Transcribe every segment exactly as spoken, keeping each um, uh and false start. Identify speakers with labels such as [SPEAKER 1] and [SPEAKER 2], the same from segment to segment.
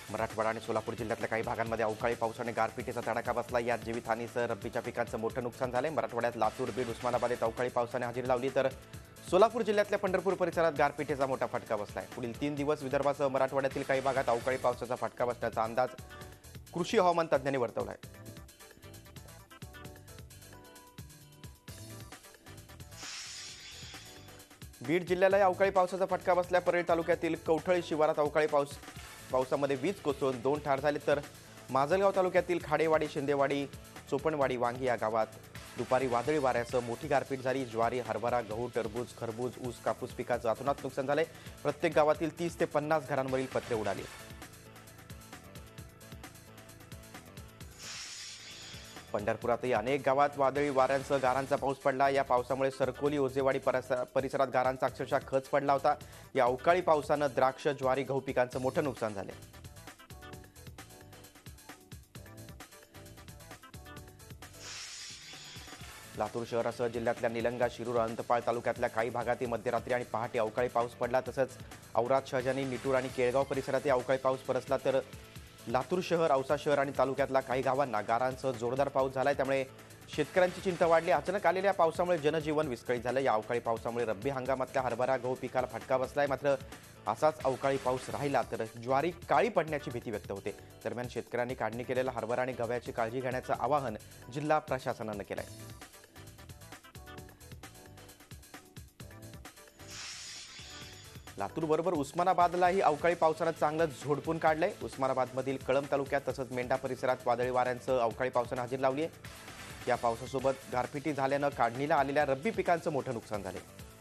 [SPEAKER 1] मराठवाडा आणि सोलापूर जिल्ह्यातल्या काही भागांमध्ये अवकाळी पावसाने गारपिटीचा तडाखा बसला। यात जीवितहानीसह रब्बीच्या पिकांचं मोठं नुकसान झालंय। मराठवाड्यात लातूर, बीड, उस्मानाबाद येथे अवकाळी पावसाने हजेरी लावली, तर सोलापूर जिल्ह्यातल्या पंढरपूर परिसरात गारपिटीचा मोठा फटका बसलाय। पुढील तीन दिवस विदर्भासह मराठवाड्यातील काही भागात अवकाळी पावसाचा फटका बसण्याचा अंदाज कृषी हवामान तज्ज्ञांनी वर्तवलाय। बीड जिल्ह्याला अवकाळी पावसाचा फटका बसला। परळी तालुक्यातील कवठळी शिवारात अवकाळी पाऊस पावसामध्ये वीज कोसळून दोन ठार झाले, तर माजलगाव तालुक्यातील खाडेवाडी, शिंदेवाडी, चोपणवाडी, वांगी या गावात दुपारी वादळी वाऱ्यासह मोठी गारपीट झाली। ज्वारी, हरभरा, गहू, टरबूज, खरबूज, ऊस, कापूस पिकाचं अतोनात नुकसान झाले। प्रत्येक गावातील तीस ते पन्नास घरांवरील पत्रे उडाली। पंढरपुरातही अनेक गावात वादळी वाऱ्यांसह गारांचा पाऊस पडला। या पावसामुळे सरकोली, ओजेवाडी परिसरात गारांचा अक्षरशः खच पडला होता। या अवकाळी पावसानं द्राक्ष, ज्वारी, गहू पिकांचं मोठं नुकसान झाले। लातूर शहरासह जिल्ह्यातल्या निलंगा, शिरूर, अनंतपाळ तालुक्यातल्या काही भागातही मध्यरात्री आणि पहाटे अवकाळी पाऊस पडला। तसंच औराद, शहाजानी, निटूर आणि केळगाव परिसरातही अवकाळी पाऊस बरसला, तर लातूर शहर, औसा शहर आणि तालुक्यातल्या काही गावांना गारांसह जोरदार पाऊस झालाय। त्यामुळे शेतकऱ्यांची चिंता वाढली। अचानक आलेल्या पावसामुळे जनजीवन विस्कळीत झालं। या अवकाळी पावसामुळे रब्बी हंगामातल्या हरभरा, गहू पिकाला फटका बसलाय। मात्र असाच अवकाळी पाऊस राहिला तर ज्वारी काळी पडण्याची भीती व्यक्त होते। दरम्यान शेतकऱ्यांनी काढणी केलेला हरभरा आणि गव्याची काळजी घेण्याचं आवाहन जिल्हा प्रशासनानं केलंय। लातूर बरोबर उस्मानाबादलाही अवकाळी पावसानं चांगलं झोडपून काढलंय। उस्मानाबादमधील कळंब तालुक्यात तसंच मेंढा परिसरात वादळी वाऱ्यांसह अवकाळी पावसानं हजेरी लावली आहे। या पावसासोबत गारपिटी झाल्यानं काढणीला आलेल्या रब्बी पिकांचं मोठं नुकसान झाले।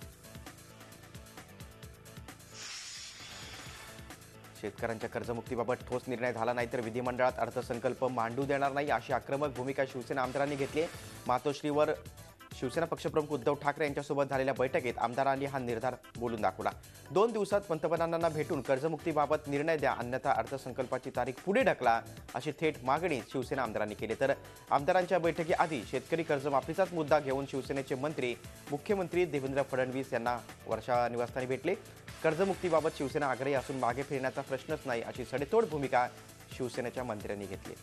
[SPEAKER 1] शेतकऱ्यांच्या कर्जमुक्तीबाबत ठोस निर्णय झाला नाही तर विधिमंडळात अर्थसंकल्प मांडू देणार नाही, अशी आक्रमक भूमिका शिवसेना आमदारांनी घेतली आहे। मातोश्रीवर शिवसेना पक्षप्रमुख उद्धव ठाकरे यांच्यासोबत झालेल्या बैठकीत आमदारांनी हा निर्धार बोलून दाखवला। दोन दिवसात पंतप्रधानांना भेटून कर्जमुक्तीबाबत निर्णय द्या, अन्यथा अर्थसंकल्पाची तारीख पुढे ढकला, अशी थेट मागणी शिवसेना आमदारांनी केली। तर आमदारांच्या बैठकीआधी शेतकरी कर्जमाफीचाच मुद्दा घेऊन शिवसेनेचे मंत्री मुख्यमंत्री देवेंद्र फडणवीस यांना वर्षा निवासस्थानी भेटले। कर्जमुक्तीबाबत शिवसेना आग्रही असून मागे फिरण्याचा प्रश्नच नाही, अशी सडेतोड भूमिका शिवसेनेच्या मंत्र्यांनी घेतली।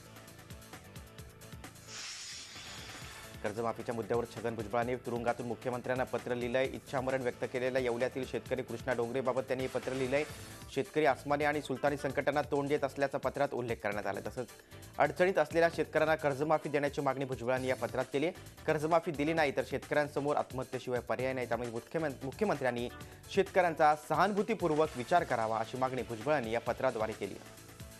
[SPEAKER 1] कर्जमाफीच्या मुद्द्यावर छगन भुजबळांनी तुरुंगातून मुख्यमंत्र्यांना पत्र लिहिलंय। इच्छामरण व्यक्त केलेल्या येवल्यातील शेतकरी कृष्णा डोंगरेबाबत त्यांनी हे पत्र लिहिलंय। शेतकरी आसमानी आणि सुलतानी संकटांना तोंड देत असल्याचा पत्रात उल्लेख करण्यात आला। तसंच अडचणीत असलेल्या शेतकऱ्यांना कर्जमाफी देण्याची मागणी भुजबळांनी या पत्रात केली आहे। कर्जमाफी दिली नाही तर शेतकऱ्यांसमोर आत्महत्येशिवाय पर्याय नाही, त्यामुळे मुख्यमंत्री मुख्यमंत्र्यांनी शेतकऱ्यांचा सहानुभूतीपूर्वक विचार करावा, अशी मागणी भुजबळांनी या पत्राद्वारे केली आहे।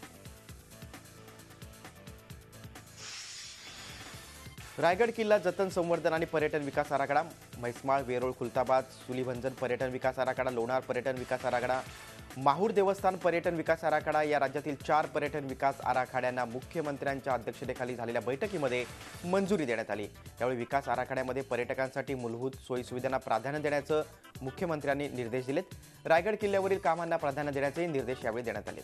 [SPEAKER 1] रायगड किल्ला जतन, संवर्धन आणि पर्यटन विकास आराखडा, म्हैसमाळ, वेरूळ, खुलताबाद, सुलीभंजन पर्यटन विकास आराखडा, लोणार पर्यटन विकास आराखडा, माहूर देवस्थान पर्यटन विकास आराखडा या राज्यातील चार पर्यटन विकास आराखड्यांना मुख्यमंत्र्यांच्या अध्यक्षतेखाली झालेल्या बैठकीमध्ये मंजुरी देण्यात आली। त्यावेळी विकास आराखड्यामध्ये पर्यटकांसाठी मूलभूत सोयीसुविधांना प्राधान्य देण्याचं मुख्यमंत्र्यांनी निर्देश दिलेत। रायगड किल्ल्यावरील कामांना प्राधान्य देण्याचे निर्देश यावेळी देण्यात आले।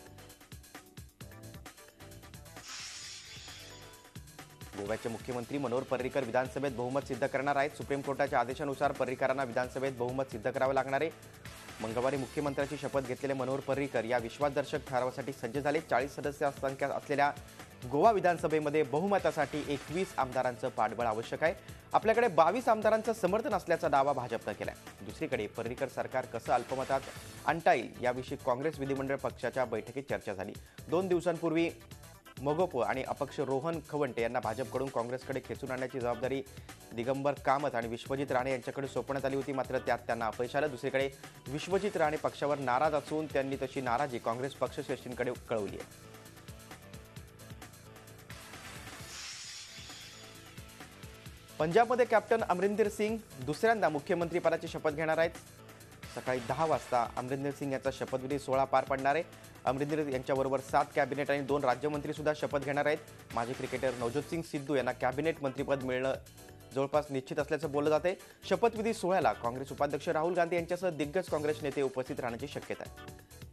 [SPEAKER 1] गोव्याचे मुख्यमंत्री मनोहर पर्रीकर विधानसभेत बहुमत सिद्ध करणार आहेत। सुप्रीम कोर्टाच्या आदेशानुसार पर्रीकरांना विधानसभेत बहुमत सिद्ध करावे लागणार आहे। मंगळवारी मुख्यमंत्र्यांची शपथ घेतलेले मनोहर पर्रीकर या विश्वासदर्शक ठरावासाठी सज्ज झाले। चाळीस सदस्य संख्या असलेल्या गोवा विधानसभेमध्ये बहुमतासाठी एकवीस आमदारांचं पाठबळ आवश्यक आहे। आपल्याकडे बावीस आमदारांचं समर्थन असल्याचा दावा भाजपनं केलाय। दुसरीकडे पर्रीकर सरकार कसं अल्पमतात आणता येईल याविषयी काँग्रेस विधिमंडळ पक्षाच्या बैठकीत चर्चा झाली। दोन दिवसांपूर्वी मोगोप आणि अपक्ष रोहन खवंटे यांना भाजपकडून काँग्रेसकडे खेचून आणण्याची जबाबदारी दिगंबर कामत आणि विश्वजित राणे यांच्याकडे सोपवण्यात आली होती, मात्र त्यात त्यांना अपयश आलं। दुसरीकडे विश्वजित राणे पक्षावर नाराज असून त्यांनी तशी नाराजी काँग्रेस पक्षश्रेष्ठींकडे कळवली आहे। पंजाबमध्ये कॅप्टन अमरिंदर सिंग दुसऱ्यांदा मुख्यमंत्रीपदाची शपथ घेणार आहेत। सकाळी दहा वाजता अमरिंदर सिंग यांचा शपथविधी सोहळा पार पडणार आहे। अमरिंदर यांच्याबरोबर सात कॅबिनेट आणि दोन राज्यमंत्री सुद्धा शपथ घेणार आहेत। माजी क्रिकेटर नवज्योत सिंग सिद्धू यांना कॅबिनेट मंत्रीपद मिळणं जवळपास निश्चित असल्याचं बोललं जाते। शपथविधी सोहळ्याला काँग्रेस उपाध्यक्ष राहुल गांधी यांच्यासह दिग्गज काँग्रेस नेते उपस्थित राहण्याची शक्यता आहे।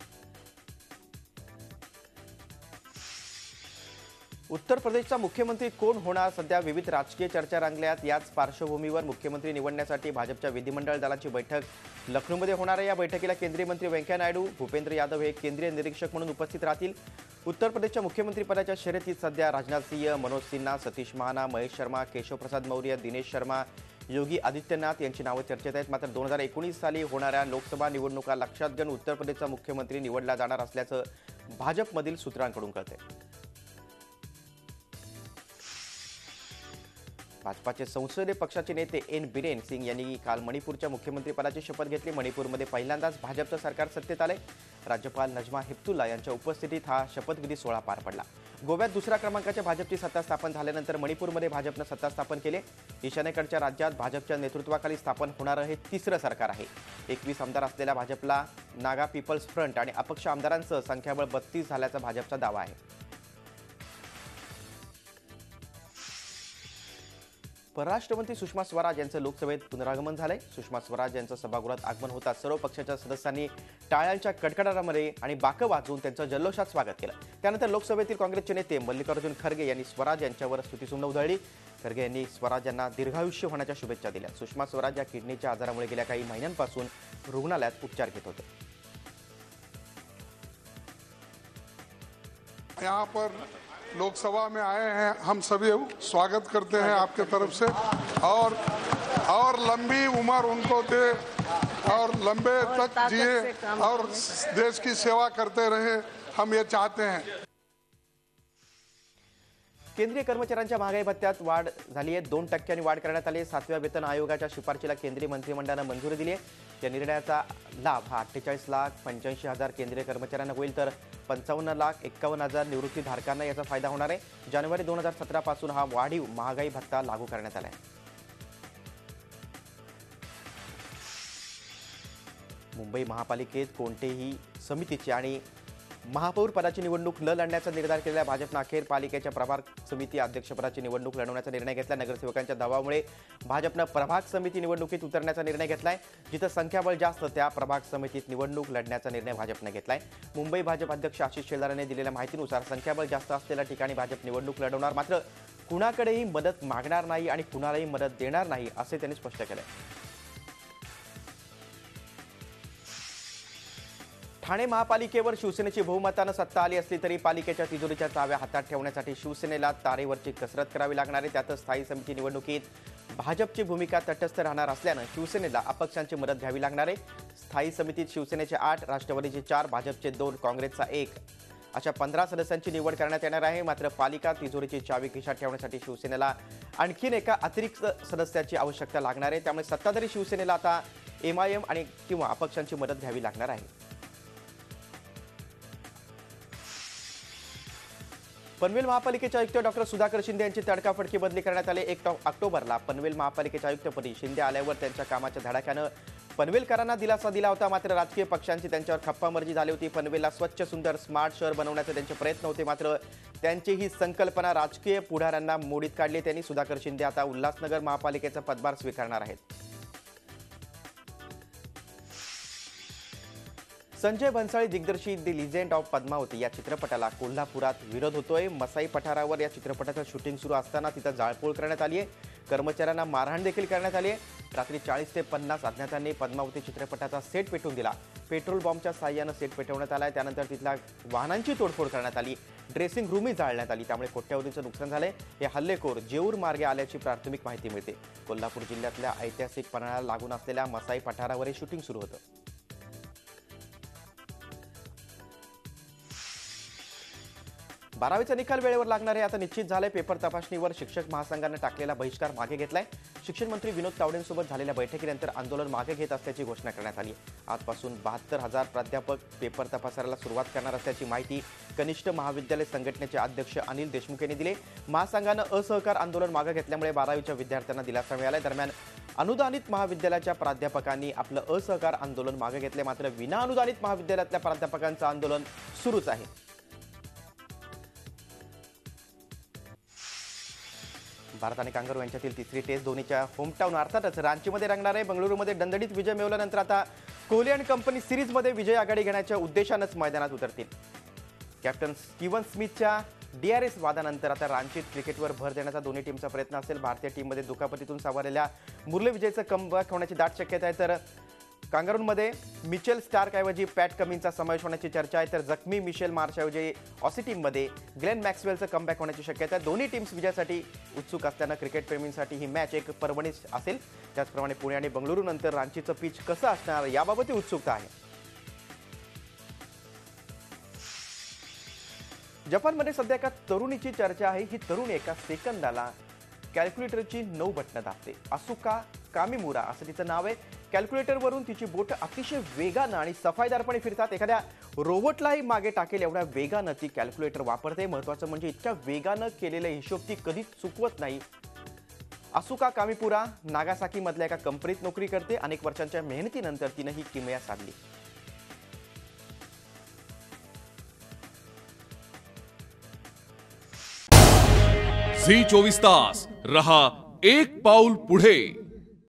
[SPEAKER 1] उत्तर प्रदेशचा मुख्यमंत्री कोण होणार, सध्या विविध राजकीय चर्चा रंगल्यात। याच पार्श्वभूमीवर मुख्यमंत्री निवडण्यासाठी भाजपच्या विधिमंडळ दलाची बैठक लखनौमध्ये होणाऱ्या या बैठकीला केंद्रीय मंत्री व्यंकय्या नायडू, भूपेंद्र यादव हे केंद्रीय निरीक्षक म्हणून उपस्थित राहतील. उत्तर प्रदेशच्या मुख्यमंत्रीपदाच्या शर्यतीत सध्या राजनाथ सिंह, मनोज सिन्हा, सतीश महाना, महेश शर्मा, केशव प्रसाद मौर्य, दिनेश शर्मा, योगी आदित्यनाथ यांची नावं चर्चेत आहेत. मात्र दोन हजार एकोणीस साली होणाऱ्या लोकसभा निवडणुका लक्षात घेऊन उत्तर प्रदेशचा मुख्यमंत्री निवडला जाणार असल्याचं भाजपमधील सूत्रांकडून कळतंय. भाजपाचे संसदीय पक्षाचे नेते एन बिरेन सिंग यांनी काल मणिपूरच्या मुख्यमंत्रीपदाची शपथ घेतली. मणिपूरमध्ये पहिल्यांदाच भाजपचं सरकार सत्तेत आले. राज्यपाल नजमा हेपतुल्ला यांच्या उपस्थितीत हा शपथविधी सोहळा पार पडला. गोव्यात दुसऱ्या क्रमांकाच्या भाजपची सत्ता स्थापन झाल्यानंतर मणिपूरमध्ये भाजपनं सत्ता स्थापन केली. ईशान्येकडच्या राज्यात भाजपच्या नेतृत्वाखाली स्थापन होणारं हे तिसरं सरकार आहे. एकवीस आमदार असलेल्या भाजपला नागा पीपल्स फ्रंट आणि अपक्ष आमदारांचं संख्याबळ बत्तीस झाल्याचा भाजपचा दावा आहे. परराष्ट्र मंत्री सुषमा स्वराज यांचं लोकसभेत पुनरागमन झालंय. सुषमा स्वराज यांचं सभागृहात आगमन होताच सर्व पक्षाच्या सदस्यांनी टाळ्यांच्या कडकडाटामध्ये आणि बाकं वाजवून त्यांचं जल्लोषात स्वागत केलं. त्यानंतर लोकसभेतील काँग्रेसचे नेते मल्लिकार्जुन खरगे यांनी स्वराज यांच्यावर स्तुतिसुमनं उधळली. खरगे यांनी स्वराज यांना दीर्घायुष्य होण्याच्या शुभेच्छा दिल्या. सुषमा स्वराज या किडनीच्या आजारामुळे गेल्या काही महिन्यांपासून रुग्णालयात उपचार घेत होते.
[SPEAKER 2] यहाँ पर लोकसभा में आए हैं, हम सभी स्वागत करते हैं आपके तरफ से और और लंबी उम्र उनको दे और लंबे तक जिए और देश की सेवा करते रहे, हम ये चाहते हैं.
[SPEAKER 1] केंद्रीय कर्मचाऱ्यांच्या महागाई भत्त्यात वाढ झाली आहे. दोन टक्क्यांनी वाढ करण्यात आली आहे. सातव्या वेतन आयोगाच्या शिफारशीला केंद्रीय मंत्रिमंडळानं मंजुरी दिली आहे. या निर्णयाचा लाभ हा अठ्ठेचाळीस लाख पंच्याऐंशी हजार केंद्रीय कर्मचाऱ्यांना होईल, तर पंचावन्न लाख एक्कावन्न हजार निवृत्तीधारकांना याचा फायदा होणार आहे. जानेवारी दोन हजार सतरा पासून हा वाढीव महागाई भत्ता लागू करण्यात आला आहे. मुंबई महापालिकेत कोणतेही समितीची आणि महापौर पदाची निवडणूक न लढण्याचा निर्धार केलेल्या भाजपनं अखेर पालिकेच्या प्रभाग समिती अध्यक्षपदाची निवडणूक लढवण्याचा निर्णय घेतला. नगरसेवकांच्या दबावामुळे भाजपनं प्रभाग समिती निवडणुकीत उतरण्याचा निर्णय घेतलाय. जिथं संख्याबळ जास्त त्या प्रभाग समितीत निवडणूक लढण्याचा निर्णय भाजपनं घेतलाय. मुंबई भाजप अध्यक्ष आशिष शेलार यांनी दिलेल्या माहितीनुसार संख्याबळ जास्त असलेल्या ठिकाणी भाजप निवडणूक लढवणार, मात्र कुणाकडेही मदत मागणार नाही आणि कुणालाही मदत देणार नाही असे त्यांनी स्पष्ट केलंय. ठाणे महापालिकेवर शिवसेनेची बहुमतानं सत्ता आली असली तरी पालिकेच्या तिजोरीच्या चाव्या हातात ठेवण्यासाठी शिवसेनेला तारेवरची कसरत करावी लागणार आहे. त्यातच स्थायी समिती निवडणुकीत भाजपची भूमिका तटस्थ राहणार असल्यानं शिवसेनेला अपक्षांची मदत घ्यावी लागणार आहे. स्थायी समितीत शिवसेनेचे आठ, राष्ट्रवादीचे चार, भाजपचे दोन, काँग्रेसचा एक अशा पंधरा सदस्यांची निवड करण्यात येणार आहे. मात्र पालिका तिजोरीची चावी खिशात ठेवण्यासाठी शिवसेनेला आणखीन एका अतिरिक्त सदस्याची आवश्यकता लागणार आहे. त्यामुळे सत्ताधारी शिवसेनेला आता एम आय एम आणि किंवा अपक्षांची मदत घ्यावी लागणार आहे. पनवेल महापालिकेचे आयुक्त डॉक्टर सुधाकर शिंदे यांची तडकाफडकी बदली करण्यात आली. एक ऑक्टोबरला पनवेल महापालिकेच्या आयुक्तपदी शिंदे आल्यावर त्यांच्या कामाच्या धडाक्यानं पनवेलकरांना दिलासा दिला होता. मात्र राजकीय पक्षांची त्यांच्यावर खप्पामर्जी झाली होती. पनवेलला स्वच्छ, सुंदर, स्मार्ट शहर बनवण्याचे त्यांचे प्रयत्न होते, मात्र त्यांची ही संकल्पना राजकीय पुढाऱ्यांना मोडीत काढली. त्यांनी सुधाकर शिंदे आता उल्हासनगर महापालिकेचा पदभार स्वीकारणार आहेत. संजय भन्साळी दिग्दर्शित द लिजेंड ऑफ पद्मावती या चित्रपटाला कोल्हापुरात विरोध होतोय. मसाई पठारावर या चित्रपटाचं शूटिंग सुरू असताना तिथं जाळपोळ करण्यात आली आहे. कर्मचाऱ्यांना मारहाण देखील करण्यात आली आहे. रात्री चाळीस ते पन्नास अज्ञातांनी पद्मावती चित्रपटाचा सेट पेटवून दिला. पेट्रोल बॉम्बच्या साह्यानं सेट पेटवण्यात आलाय. त्यानंतर तिथल्या वाहनांची तोडफोड करण्यात आली. ड्रेसिंग रूमही जाळण्यात आली. त्यामुळे कोट्यावधीचं नुकसान झालंय. हे हल्लेखोर जेऊर मार्गे आल्याची प्राथमिक माहिती मिळते. कोल्हापूर जिल्ह्यातल्या ऐतिहासिक पन्हाळ्याला लागून असलेल्या मसाई पठारावर हे शूटिंग सुरू होतं. बारावीचा निकाल वेळेवर लागणार आहे आता निश्चित झालंय. पेपर तपासणीवर शिक्षक महासंघानं टाकलेला बहिष्कार मागे घेतलाय. शिक्षण मंत्री विनोद तावडेंसोबत झालेल्या बैठकीनंतर आंदोलन मागे घेत असल्याची घोषणा करण्यात आली. आजपासून बहात्तर हजार प्राध्यापक पेपर तपासायला सुरुवात करणार असल्याची माहिती कनिष्ठ महाविद्यालय संघटनेचे अध्यक्ष अनिल देशमुख यांनी दिली. महासंघानं असहकार आंदोलन मागे घेतल्यामुळे बारावीच्या विद्यार्थ्यांना दिलासा मिळाला. दरम्यान अनुदानित महाविद्यालयाच्या प्राध्यापकांनी आपलं असहकार आंदोलन मागे घेतले, मात्र विना अनुदानित महाविद्यालयातल्या प्राध्यापकांचं आंदोलन सुरूच आहे. भारत आणि कांगारू यांच्यातील तिसरी टेस्ट धोनीच्या होमटाऊन अर्थातच रांचीमध्ये रंगणार आहे. बंगळुरूमध्ये दणदणीत विजय मिळवल्यानंतर आता कोहली आणि कंपनी सिरीजमध्ये विजय आघाडी घेण्याच्या उद्देशानंच मैदानात उतरतील. कॅप्टन स्टीव्हन स्मिथच्या डीआरएस वादानंतर आता रांचीत क्रिकेटवर भर देण्याचा दोन्ही टीमचा प्रयत्न असेल. भारतीय टीममध्ये दुखापतीतून सावरलेल्या मुरली विजयचं कमबॅक होण्याची दाट शक्यता आहे, तर कांगारूनमध्ये मिचेल स्टार्कऐवजी पॅट कमिन्सचा समावेश होण्याची चर्चा आहे, तर जखमी मिशेल मार्शऐवजी ऑसी टीममध्ये ग्लेन मॅक्सवेलचं कमबॅक होण्याची शक्यता आहे. दोन्ही टीम्स विजयासाठी उत्सुक असल्यानं क्रिकेटप्रेमींसाठी ही मॅच एक पर्वणी असेल. त्याचप्रमाणे पुणे आणि बंगळुरू नंतर रांचीचं पिच कसं असणार याबाबतही उत्सुकता आहे. जपानमध्ये सध्या एका तरुणीची चर्चा आहे. ही तरुणी एका सेकंदाला कॅल्क्युलेटरची नऊ बटणं दाबते. असुका कामिमुरा असं तिचं नाव आहे. कॅल्क्युलेटरवरून तिची बोट अतिशय वेगानं आणि सफाईदारपणे फिरतात. एखाद्या रोबोटलाही मागे टाकेल एवढ्या वेगानं ती कॅल्क्युलेटर वापरते. महत्त्वाचं म्हणजे इतक्या वेगानं केलेले हिशोब ती कधीच चुकवत नाही. असुका कामिपुरा नागासाकी मधल्या एका कंपनीत नोकरी करते. अनेक वर्षांच्या मेहनतीनंतर तिनं ही किमया साधली.
[SPEAKER 3] झी चोवीस तास रहा एक पाऊल पुढे.